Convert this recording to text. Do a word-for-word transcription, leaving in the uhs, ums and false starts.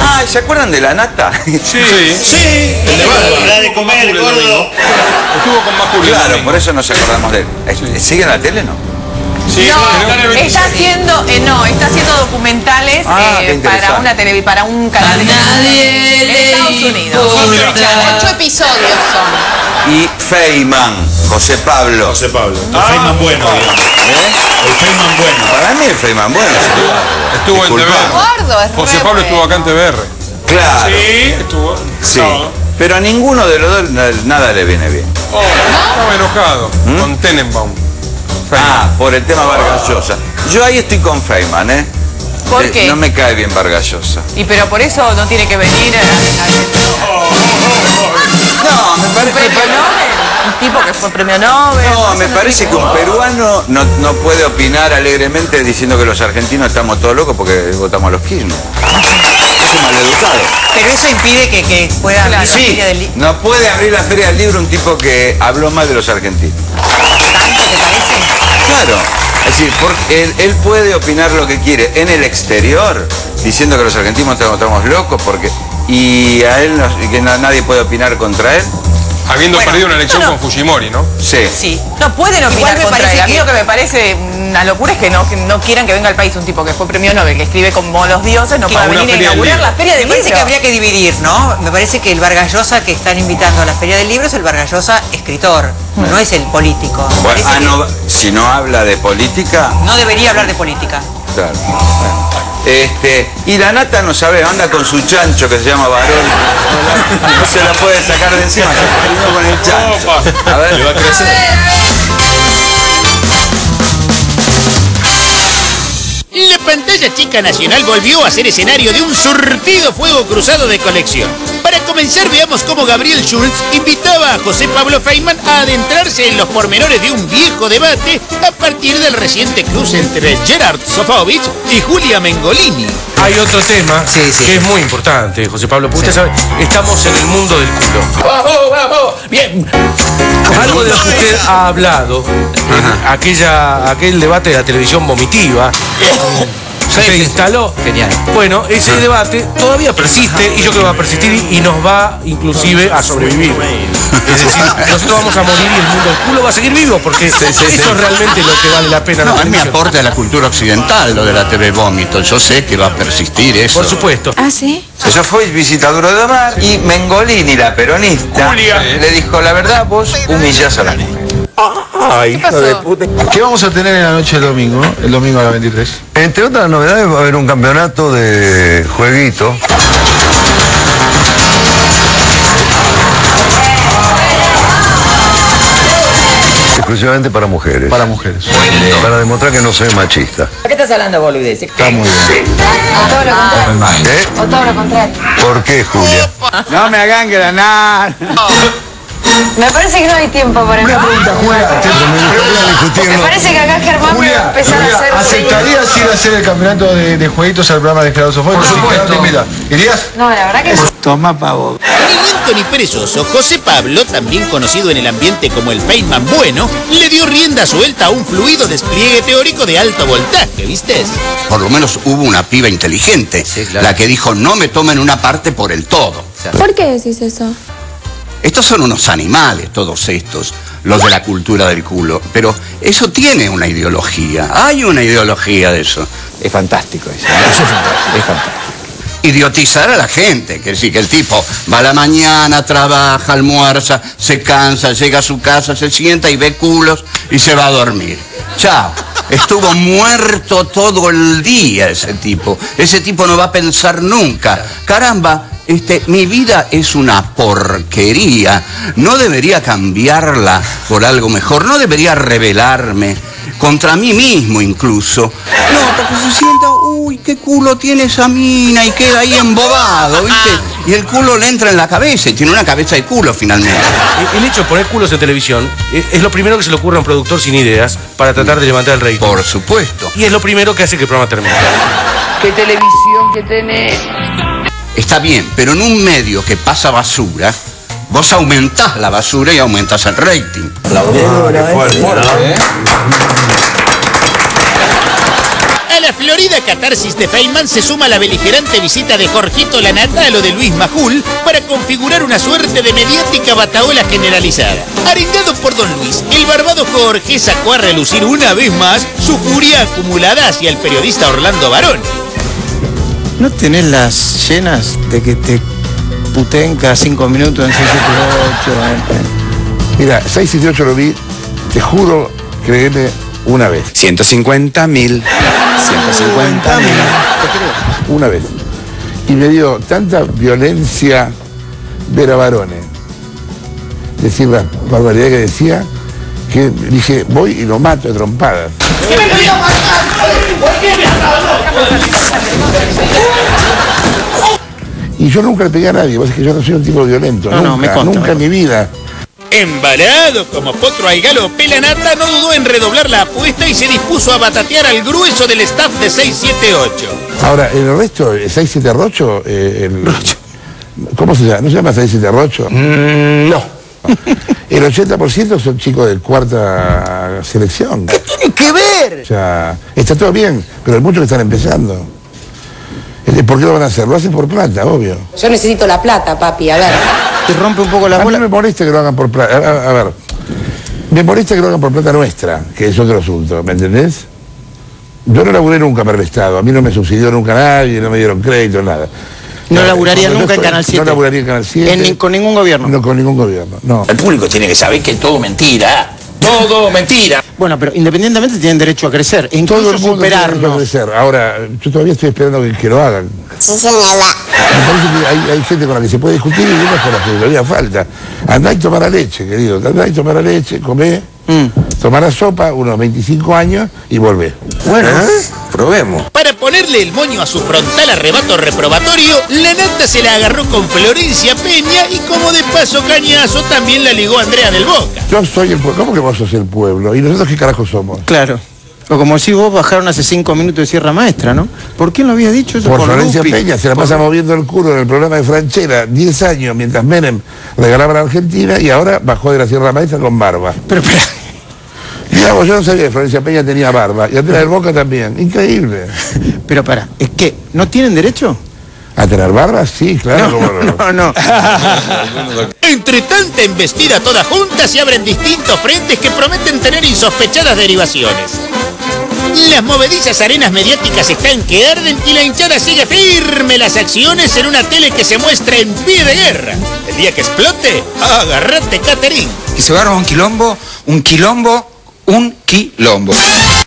Ah, ¿se acuerdan de la nata? Sí. Sí. Sí. El de Bárbara. La de comer, gordo. Estuvo con Macul. Claro, por eso nos acordamos de él. Sí. ¿Sigue en la tele, no? Sí, no, está haciendo, eh, no, está haciendo documentales Ah, eh, para una tele, para un canal de nadie en Estados Unidos. Ocho episodios son. Y Feynman, José Pablo. José Pablo. El Ah, Feynman bueno, ah. digamos. ¿Eh? El Feynman bueno. Para mí el Feynman bueno. Estuvo en T V R. Gordo, es José re Pablo bueno. estuvo acá en T V R. Claro. Sí, estuvo. Sí. No. Pero a ninguno de los dos na- nada le viene bien. Oh, estaba enojado con Tenenbaum. Ah, por el tema Vargas Llosa. Yo ahí estoy con Feynman, ¿eh? ¿Por Eh, qué? No me cae bien Vargas Llosa. Y pero por eso no tiene que venir a, No, me a, parece... premio Nobel. Un tipo que fue premio Nobel. No, por me eso parece que tiene un peruano no, no puede opinar alegremente diciendo que los argentinos estamos todos locos porque votamos a los Kirchner. Es un maleducado. Pero eso impide que, que pueda abrir la Sí, feria del libro. no puede abrir la feria del libro un tipo que habló mal de los argentinos. ¿Tanto te parece? Claro, es decir, porque él, él puede opinar lo que quiere en el exterior, diciendo que los argentinos estamos, estamos locos porque y a él no- y que na- nadie puede opinar contra él. Habiendo Bueno, perdido una elección no, no. con Fujimori, ¿no? Sí. Sí. No pueden opinar Igual me contra parece él. A mí que- lo que me parece una locura es que no, que no quieran que venga al país un tipo que fue premio Nobel, que escribe como los dioses, no Que pueda a una venir a feria del inaugurar libro. la feria Me del parece libro. que habría que dividir, ¿no? Me parece que el Vargas Llosa que están invitando a la Feria del Libro es el Vargas Llosa escritor, no es el político. Me Bueno, parece ah, que no, si no habla de política, no debería hablar de política. claro. Bueno. Este, y la nata no sabe, anda con su chancho que se llama varón. No se la puede sacar de encima, se peleó con el chancho. A ver, Le va a crecer. La pantalla chica nacional volvió a ser escenario de un surtido fuego cruzado de colección. Para comenzar, veamos cómo Gabriel Schulz invitaba a José Pablo Feynman a adentrarse en los pormenores de un viejo debate a partir del reciente cruce entre Gerard Sofovich y Julia Mengolini. Hay otro tema Sí, sí. que es muy importante, José Pablo, porque usted sabe, estamos en el mundo del culo. ¡Vamos, vamos! ¡Bien! Algo de lo que usted ha hablado, en aquella, aquel debate de la televisión vomitiva, se instaló. Genial. Bueno, ese debate todavía persiste y yo creo que va a persistir y nos va inclusive a sobrevivir. Es decir, nosotros vamos a morir y el mundo del culo va a seguir vivo porque eso es realmente lo que vale la pena. No, la es mi televisión. aporte a la cultura occidental, lo de la T V vómito. Yo sé que va a persistir eso. Por supuesto. ¿Ah, sí? Eso fue visitadura de mar y Mengolini, la peronista, Julia. le dijo, la verdad, vos humillás a la mujer. ¿Qué pasó? ¿Qué vamos a tener en la noche del domingo, el domingo a la veintitrés? Entre otras novedades va a haber un campeonato de jueguito. Exclusivamente para mujeres. Para mujeres. Para demostrar que no soy machista. ¿Por qué estás hablando, boludez? Está muy bien. O todo lo contrario. ¿Eh? O todo lo contrario. ¿Por qué, Julia? No me hagan granar. Me parece que no hay tiempo para Una eso. pregunta, Julia. Me discutirlo. parece que acá Germán va a Julia, empezar Julia, a hacer... ¿aceptarías ir a hacer el campeonato de, de jueguitos al programa de Gerardo Sofovich? Por supuesto. ¿Irías? No, la verdad que... Toma pavo. Ni lento ni perezoso, José Pablo, también conocido en el ambiente como el Feynman bueno, le dio rienda suelta a un fluido despliegue teórico de alto voltaje, ¿viste? Por lo menos hubo una piba inteligente, Sí, claro. la que dijo no me tomen una parte por el todo. ¿Por qué decís eso? Estos son unos animales, todos estos, los de la cultura del culo. Pero eso tiene una ideología, hay una ideología de eso. Es fantástico eso. Eso es fantástico. Es fantástico. Idiotizar a la gente, que decir que el tipo va a la mañana, trabaja, almuerza, se cansa, llega a su casa, se sienta y ve culos y se va a dormir. Chao. Estuvo muerto todo el día ese tipo. Ese tipo no va a pensar nunca. Caramba, este, mi vida es una porquería. No debería cambiarla por algo mejor. No debería rebelarme contra mí mismo incluso. No, porque se sienta, uy, qué culo tiene esa mina y queda ahí embobado, ¿viste? Y el culo le entra en la cabeza y tiene una cabeza de culo finalmente. El- El hecho de poner culos en televisión eh, es lo primero que se le ocurre a un productor sin ideas para tratar de levantar el rating. Por supuesto. Y es lo primero que hace que el programa termine. ¿Qué televisión que tenés? Está bien, pero en un medio que pasa basura, vos aumentás la basura y aumentás el rating. A las la florida catarsis de Feynman se suma la beligerante visita de Jorgito Lanata a lo de Luis Majul para configurar una suerte de mediática bataola generalizada. Arengado por Don Luis, el barbado Jorge sacó a relucir una vez más su furia acumulada hacia el periodista Orlando Barón. ¿No tenés las llenas de que te puteen cada cinco minutos en seis siete ocho? Mira, seis siete ocho lo vi, te juro, créeme, una vez. ciento cincuenta mil. ciento cincuenta mil. Una vez. Y me dio tanta violencia ver a Barone decir la barbaridad que decía, que dije, voy y lo mato de trompadas. ¿Qué me quería matar? ¿Por qué me Y yo nunca le pegué a nadie, vos es que yo no soy un tipo violento, no, nunca, no, me consta, nunca en mi vida. Embalado como potro al galo, Pelanata no dudó en redoblar la apuesta y se dispuso a batatear al grueso del staff de seis siete ocho. Ahora, el resto, el seis siete Rocho, eh, el, ¿cómo se llama? ¿No se llama seis siete Rocho? Mm, no. El ochenta por ciento son chicos de cuarta selección. ¿Qué tiene que ver? O sea, está todo bien, pero hay muchos que están empezando. ¿Por qué lo van a hacer? Lo hacen por plata, obvio. Yo necesito la plata, papi, a ver. Te rompe un poco la bola. A mí me molesta que lo hagan por plata. A, a ver, me molesta que lo hagan por plata nuestra, que es otro asunto, ¿me entendés? Yo no laburé nunca para el Estado, a mí no me subsidió nunca nadie, no me dieron crédito, nada. No laburaría Cuando nunca yo en Canal siete. No laburaría en Canal siete. En ni- con ningún gobierno. No, con ningún gobierno, no. El público tiene que saber que es todo mentira. Todo mentira. Bueno, pero independientemente tienen derecho a crecer, e incluso Todo el mundo tiene derecho a superarnos. crecer. Ahora, yo todavía estoy esperando que, que lo hagan. Sí, señora. Me parece que hay, hay gente con la que se puede discutir y unas con las que todavía falta. Andá y tomar la leche, querido. Andá y tomar la leche, comé, Mm. tomar la sopa, unos veinticinco años y volvé. Bueno, probemos. Para ponerle el moño a su frontal arrebato reprobatorio, Lanata se la agarró con Florencia Peña y como de paso cañazo también la ligó Andrea del Boca. Yo soy el pueblo. ¿Cómo que vos sos el pueblo? ¿Y nosotros qué carajo somos? Claro. O como si vos bajaron hace cinco minutos de Sierra Maestra, ¿no? ¿Por qué no habías dicho eso? Por Florencia Lupi? Peña, se la Por- pasa moviendo el culo en el programa de Franchella diez años mientras Menem regalaba a la Argentina y ahora bajó de la Sierra Maestra con barba. Pero, pero, Digamos, yo no sabía que Florencia Peña tenía barba y Andrea del Boca también. Increíble. pero para, ¿es que no tienen derecho? ¿A tener barba? Sí, claro. No, cómo no. no, no. Entre tanta embestida toda junta se abren distintos frentes que prometen tener insospechadas derivaciones. Las movedizas arenas mediáticas están que arden y la hinchada sigue firme las acciones en una tele que se muestra en pie de guerra. El día que explote, agárrate, Caterín. Y se va a armar un quilombo, un quilombo, un quilombo.